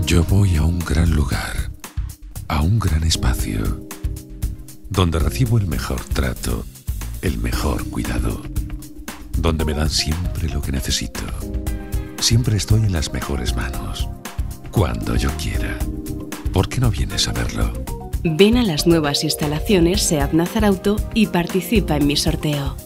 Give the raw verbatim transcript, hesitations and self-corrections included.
Yo voy a un gran lugar, a un gran espacio, donde recibo el mejor trato, el mejor cuidado, donde me dan siempre lo que necesito. Siempre estoy en las mejores manos, cuando yo quiera. ¿Por qué no vienes a verlo? Ven a las nuevas instalaciones SEAT Nazarauto y participa en mi sorteo.